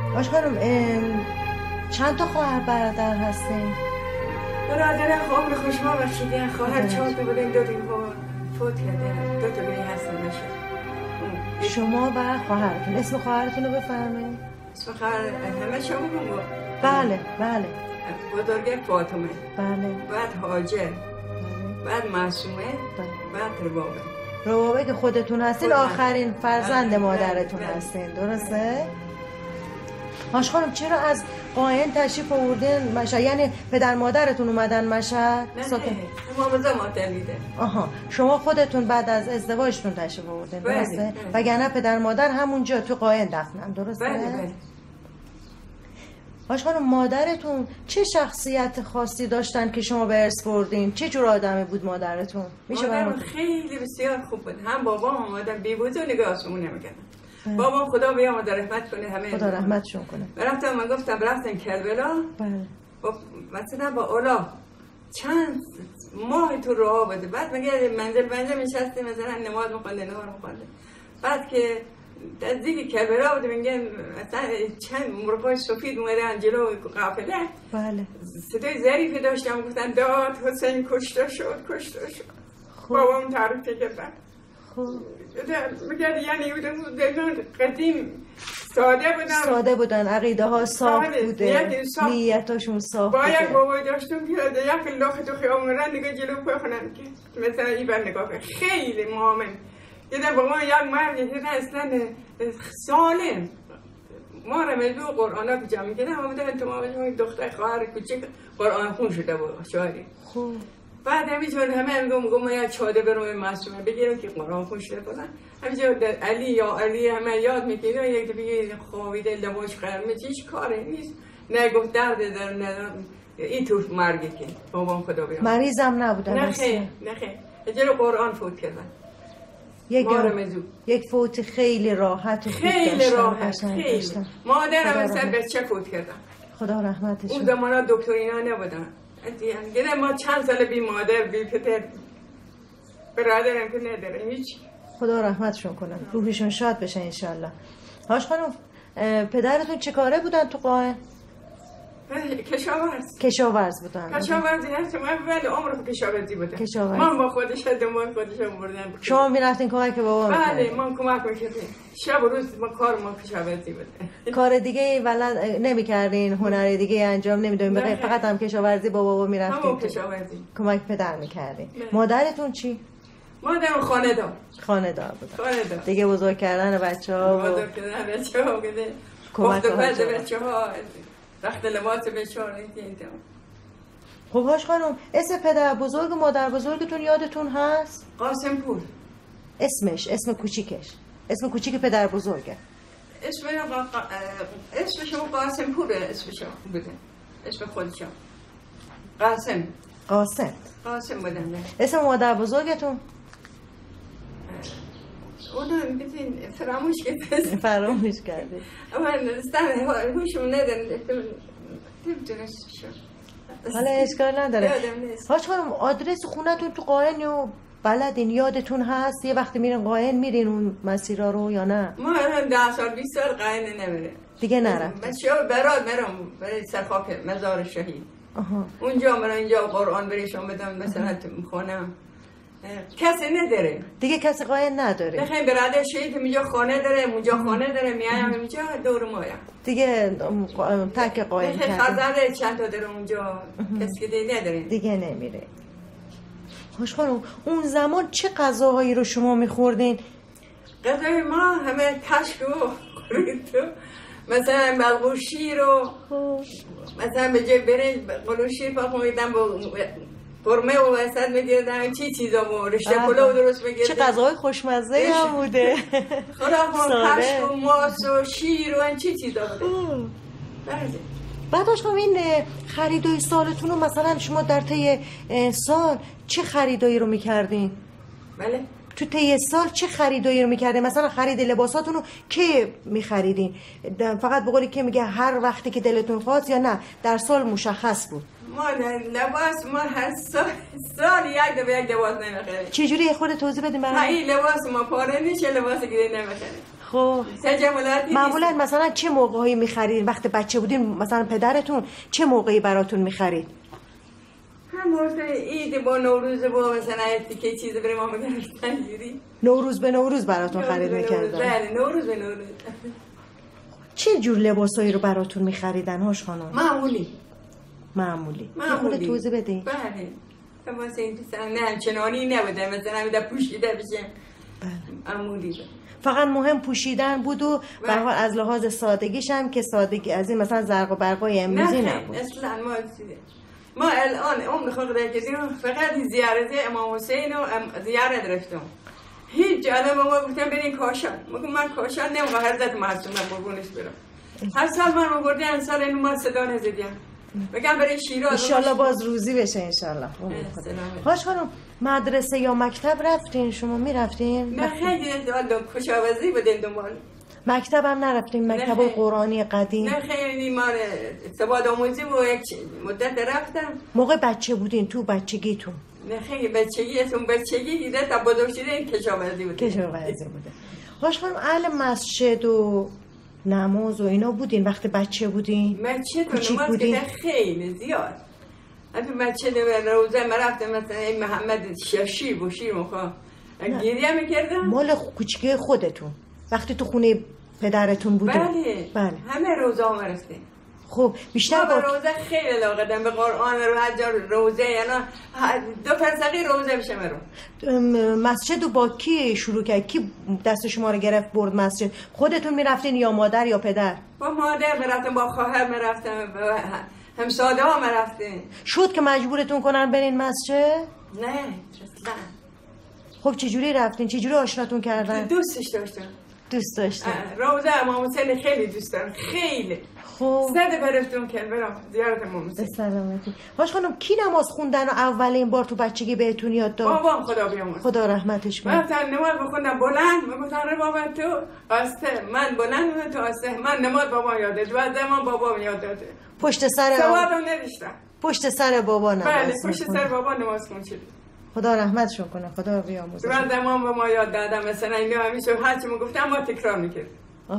باش خانم چند تا خواهر برادر هستین؟ برادر خواهر خوشما بخشیده خواهر 4 تا بودن 2 تا فوت کرده 2 تا گری هستن نشد. شما و خواهرتون اسم خواهرتون رو بفرمایید. اسم خواهر همه شما بگو. بله بله. بزرگه فاطمه. بله. بعد هاجر. بعد معصومه. بعد ربابه که خودتون هستین آخرین فرزند مادرتون هستین درسته؟ هاش خانم چرا از قائن تشریف آوردین مشهد؟ یعنی پدر مادرتون اومدن مشهد؟ نه مامزا مادر میده. آها شما خودتون بعد از ازدواجتون تشریف آوردین درسته؟ وگرنه پدر مادر همونجا تو قائن دفنن درسته؟ بله. باش خانم مادرتون چه شخصیت خاصی داشتن که شما به ارث بردین؟ چه جور آدمی بود مادرتون؟ میشه مادرم خیلی بسیار خوب بود. هم بابام هم آدم بی‌بوز و نگاه آسمون نمی‌کردن. بابام خدا بیامد رحمت کنه همه. خدا رحمتشون کنه. رفتم من گفتم رفتم کربلا. بله. مثلا با اولا چند ماه تو راه بوده. بعد میگه منزل نشسته مثلا نماز می‌خونده بعد که نزدیک کربلا بود میگن مثلا چند مرغای سفید اومدن جلو قافله. بله. صدای ظریفی داشتم گفتن داد حسین کشته شد. بابام تعریف کردن. میگه یعنی اون قدیم ساده بودن عقیده ها صاف بوده نیتاشون صاف بوده. باید بابای داشتم که یک لخ تو خیابون رن نگاه جلو بخونن که مثلا این بر نگاه خیلی مؤمن دیدم با ما یک مردی دیدن اصلا سالم ما رمزو قرآن ها بجا میکنه همه بودن تو ما بجا دختر خواهر کچک قرآن خون شده بود شاید خوب بعد همینجور همه میگم ما یک چاده برم معصومه بگیرم که قرآن خون شده کنن همینجور علی همه یاد میکنه یک دیگه خوابیده لباش قرمز هیچ کاری نیست نه گفت درد در نه این تو مرگی که بابام خدا بیام مریضم نبودن نه خیر جلو قرآن فوت کردن یک فوت خیلی راحت و خیلی راحت خیلی مادرم مثلا بچه فوت کردن خدا رحمتش اون زمانا دکتر اینا نبودن دیگه ما چند سال بی مادر بی پدر برادرم که نداره هیچ خدا رحمتشون کنن روحشون شاد بشه انشالله. هاش خانم پدرتون چه کاره بودن تو قائن؟ کشاورز بودن. کشاورزی هست من ولی عمر کشاورزی بودم. من با خودش دنبال خودشم بردم. شما میرفتین کمک به بابا میکردین؟ بله من کمک میکردم. شب و روز ما کشاورزی بود. کار دیگه ولد نمیکردین؟ هنر دیگه انجام نمیدادین؟ فقط هم کشاورزی با بابا میرفتین؟ هم کشاورزی. کمک پدر میکردین. مادرتون چی؟ مادرم خانه‌دار بود. دیگه بزرگ کردن بچه‌ها و بزرگ کردن بچه‌ها بوده. کمک بچه‌ها وقت لباس بچاره دیدم. خب هاش خانم اسم پدر بزرگ و مادر بزرگتون یادتون هست؟ قاسم پور. اسم کوچیکش اسم کوچیک پدر بزرگه. اسمش قاسم پوره اسمش بوده. اسم خودشم قاسم بودن. اسم مادر بزرگتون؟ اونم بزین فراموش کردی. اما هوشم ندارم حالا اشکال نداره. هاش خانم آدرس خونتون تو قائن و بلدین یادتون هست؟ یه وقتی میرین قائن میرین اون مسیرها رو یا نه؟ ما هم 10 سال 20 سال قائن نمیره دیگه نرفت. من برات میرم برای سرخاک مزار شهید اونجا من اینجا قرآن بریشم بدم مثلا خونم کسی نداره دیگه کسی قائن نداره. بخیر برادر شهید اینجا خانه داره اونجا خانه داره میایم اینجا دور مایا دیگه تک قائن کرده. خزانه چند تا داره اونجا کسی دیگه نداره دیگه نمیره. خوش خانم اون زمان چه غذاهایی رو شما میخوردین؟ غذای ما همه کشک و خورید مثلا بلغوشی رو مثلا به جای برنج بلغوشی پاک میدم با قرمه و وسط میگیردم چیزا و رشته پلو درست میگیردم. چه غذاهای خوشمزه هم بوده. خدا کشک و ماس و شیر و چیزا بوده. بعدش خب این خریدای سالتون رو مثلا شما در طی سال چه خریدایی رو میکردین؟ بله تو طی سال چه خریدایی رو میکردین؟ مثلا خرید لباساتون رو که میخریدین؟ فقط بقولی که میگه هر وقتی که دلتون خواست یا نه در سال مشخص بود؟ ما لباس ما هر سال یک لباس نمیخریم. چجوری خود توضیح بدیم برام؟ این لباس ما پاره نیست لباس دیگه نمیخریم. خب تجملاتی معمولا مثلا چه موقعی می‌خرید وقتی بچه بودین؟ مثلا پدرتون چه موقعی براتون می‌خرید؟ هم عید با نوروز با مثلا تیکه چیز بریم ما می‌گرفتن جوری. نوروز به نوروز براتون خرید می‌کردن. بله نوروز به نوروز. چه جور لباسایی رو براتون می‌خریدن هاش خانم؟ معمولی. یه خورده توضیح بدین. بله. لباس این نه چنانی نبوده مثلا میده پوشیده بشه. بله. معمولی. فقط مهم پوشیدن بود و به هر حال از لحاظ سادگیش هم که سادگی از این مثلا زرق و برقای امروزی نبود. اصلا ما الان عمر خود را کردیم فقط زیارت امام حسین و زیارت رفتم. هیچ جا ما گفتم برین کاشان. من کاشان نمیخوام هر ذات معصوم قربونش برم. هر سال من بردم سال اینو ما صدا نزدیم. بگم برای شیراز. انشالله باز روزی بشه انشالله. هاش خانم مدرسه یا مکتب رفتین؟ شما میرفتین؟ نه خیلی کشاورزی بودین دنبال. مکتب هم نرفتین؟ مکتب قرآنی قدیم؟ نه خیلی ما سواد آموزی و یک مدت رفتم. موقع بچه بودین تو بچگیتون؟ نه خیلی بچگی دیده تا بزرگ شده این کشاورزی بوده. کشاورزی بوده. هاش خانم اهل مسجد و نماز و اینا بودین وقتی بچه بودین؟ مسجد و نماز که خیلی زیاد. حتی مسجد و روزه ما رفتم مثلا این محمد شیر و شیر مخواه گریه میکردم. مال کوچیکه خودتون وقتی تو خونه پدرتون بودین؟ بله همه روزه ها رفتیم. خب بیشتر با روزه خیلی علاقه دارم به قرآن رو هر جا روزه یعنی دو فرسخی روزه بشه مرو. مسجد رو با کی شروع کرد؟ کی دست شما رو گرفت برد مسجد؟ خودتون میرفتین یا مادر یا پدر؟ با مادر میرفتم، با خواهر میرفتم، همساده ها میرفتیم. شد که مجبورتون کنن برین مسجد؟ نه اصلا. خب چجوری رفتین؟ چجوری آشناتون کردن؟ دوست داشتم. روزه امام حسین خیلی دوست دارم، خیلی. خب صد برفتون که برام زیارت امام حسین. سلامتی. باش خانم کی نماز خوندن و اولین بار تو بچگی بهتون یاد داد؟ بابام خدا بیامرزه. خدا رحمتش کنه. من نماز بخوندم بلند، میگفتن بابا تو آسته، من بلند تو آسته، من نماز بابا یاد داد، بعد من بابام یاد داده. پشت سر ثوابم نداشتم. پشت سر بابا نماز. بله پشت سر بابا نماز خوندم. خدا رحمتشون کنه، خدا بیامرزه. من زمان به ما یاد دادم مثلا اینا همیشه هر چی میگفتم ما تکرار میکردیم.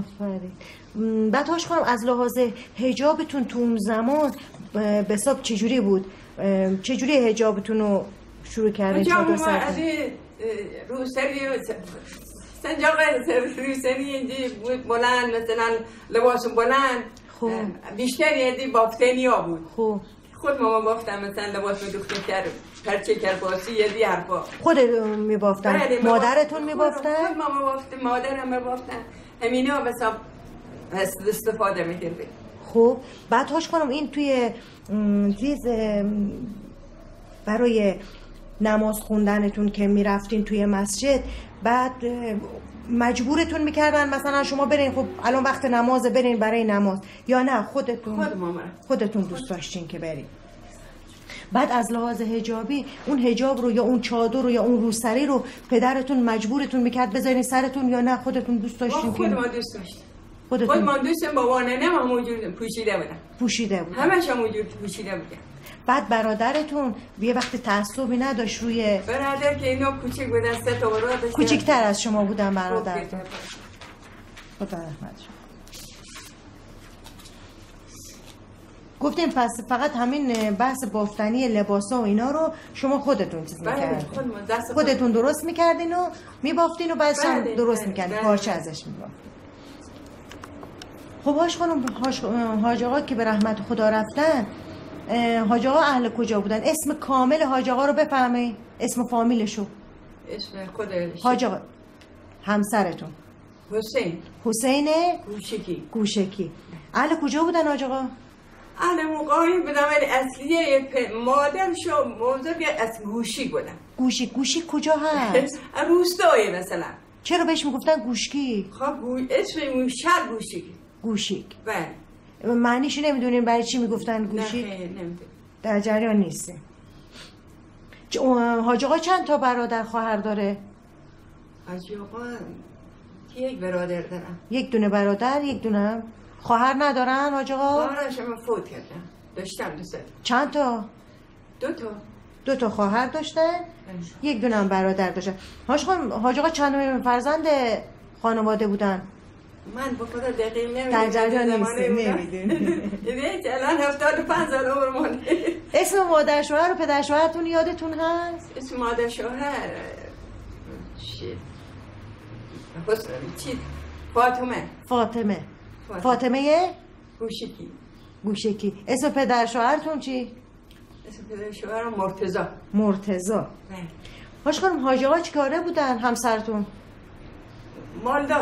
آفرین. بعد هاش خانم از لحاظ حجابتون تو اون زمان به حساب چجوری بود؟ چجوری حجابتون رو شروع کردین؟ حجاب ما از روسری سنجاق روسری اینجی بود بلند، مثلا لباس بلند. خوب. بیشتر یعنی بافتنی ها بود. خوب. خود ماما بافتم مثلا لباس میدوختیم کرد پرچه کرباسی یه حرفا. خودتون میبافتن؟ مادرتون میبافتن؟ خود ماما بافتم، مادرم میبافتن. همینا بسا استفاده میکردیم. خب بعد هاش کنم این توی چیز برای نماز خوندنتون که میرفتین توی مسجد بعد مجبورتون میکردن مثلا شما برین خب الان وقت نمازه برین برای نماز یا نه خودتون دوست داشتین که برین؟ بعد از لحاظ حجابی اون حجاب رو یا اون چادر رو یا اون روسری رو پدرتون مجبورتون میکرد بذارین سرتون یا نه خودتون دوست داشتین؟ خود ما دوست داشتیم. خود ما دوستم بابا ننم موجود پوشیده بودن. همش موجود پوشیده بودن. بعد برادرتون یه وقت تعصبی نداشت روی برادر که اینا کوچیک بودن 3 تا برادر کوچیک‌تر از شما بودن برادرتون؟ خدا رحمتش. گفتیم پس فقط همین بحث بافتنی لباسا و اینا رو شما خودتون چیز می‌کردین؟ خودتون درست می‌کردین و می‌بافتین و بعدش هم درست می‌کردین، پارچه ازش می‌بافتین. خب هاش خانم حاج آقا که به رحمت خدا رفتن، حاج آقا اهل کجا بودن؟ اسم کامل حاج آقا رو بفهمید، اسم فامیلشو. اسم خودش حاج آقا همسرتون حسین گوشکی. اهل کجا بودن حاج آقا؟ اهل مقایم بودن ولی اصلیه مادرشو موضوع از گوشی بودن. گوشی کجا هست؟ روستایی مثلا. چرا بهش میگفتن گوشکی؟ خب اسم شهر گوشیک. بله. معنیشو نمیدونین برای چی میگفتن گوشیک؟ نه نمیدونم. در جریان نیسته. حاج آقا چند تا برادر خواهر داره؟ حاج آقا یک برادر دارم. یک دونه برادر، یک دونه خواهر ندارن حاج آقا؟ خواهرشم فوت کردن. داشتم دوست. چند تا؟ 2 تا خواهر داشتن، یک دونه هم برادر داشتن. حاج آقا چند فرزند خانواده بودن؟ من به خدا دقیق نمیدونم در جریان نیستی نمیدونی دیگه الان 75 سال عمر مانده. اسم مادر شوهر و پدر شوهرتون یادتون هست؟ اسم مادر شوهر چی؟ فاطمه گوشکی. اسم پدر شوهرتون چی؟ اسم پدر شوهرم مرتضی. هاش خانم حاجی آقا چی کاره بودن همسرتون؟ مالدار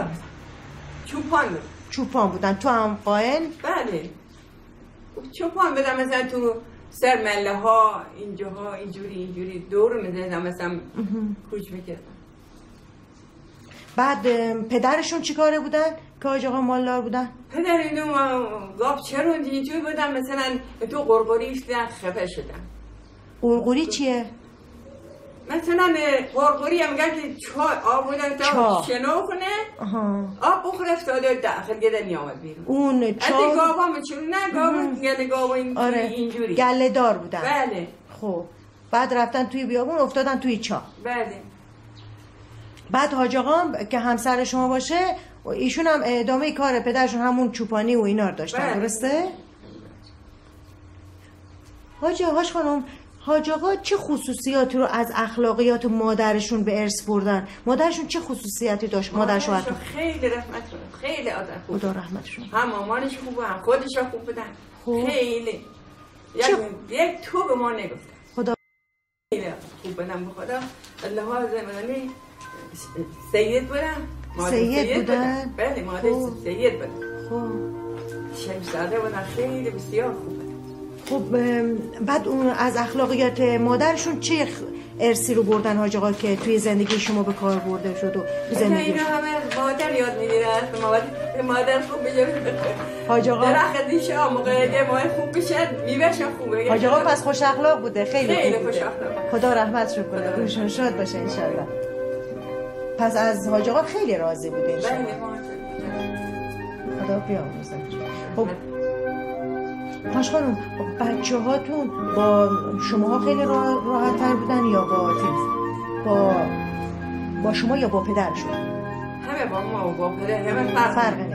چوپان بودن. تو هم قائن؟ بله چوپان بودن، مثلا تو سر مله ها اینجاها اینجوری دور میزدن، مثلا کوچ میکردن. بعد پدرشون چی کاره بودن که حاجی آقا مالدار بودن؟ پدر اینو گاب چرون اینجوری بودن، مثلا تو قرقری ایستن خفه شدن. قرقری چیه؟ مثلا قرقری هم میگن که چای آب بودن تا شنو کنه، آب بخوره افتاده داخل گده نیامد بیرون. اون چای از گاوا میچون نه گاوا اینجوری گله دار بودن. بله. خب بعد رفتن توی بیابون افتادن توی چاه. بله. بعد حاج آقا که همسر شما باشه ایشون هم ادامه کار پدرشون همون چوپانی و اینا رو داشتن. بله. درسته؟ حاج خانم حاج آقا چه خصوصیاتی رو از اخلاقیات مادرشون به ارث بردن؟ مادرشون چه خصوصیاتی داشت؟ مادر شوهرتون خیلی رحمت کنه، خیلی آدم خوب. خدا رحمتشون. هم مامانش خوبه، هم خودش خوب بودن. خیلی یک تو به ما نگفتن. خدا خیلی خوب بودن به خدا. الله زمانی سید بودن. سید بودن؟ بله مادر سید بودن. خب شمساده بودن، خیلی بسیار خوب. خب بعد اون از اخلاقیات مادرشون چه ارثی رو بردن حاج آقا که توی زندگی شما به کار برده شد و زندگی اینا همه مادر یاد میگیرن. مادر خوب بشه حاج آقا درخت دیشه موقع ما خوب بشه میوهش خوبه. حاج آقا پس خوش اخلاق بوده، خیلی خوش اخلاق. خدا رحمتش کنه، روشون شاد باشه ان شاء الله. پس از حاج آقا خیلی راضی بوده ان شاء الله. خدا بیامرزه. خب حاج خانم بچه هاتون با شماها خیلی راحت تر بودن یا با شما یا با پدرشون؟ همه با ما و با پدر همه فرق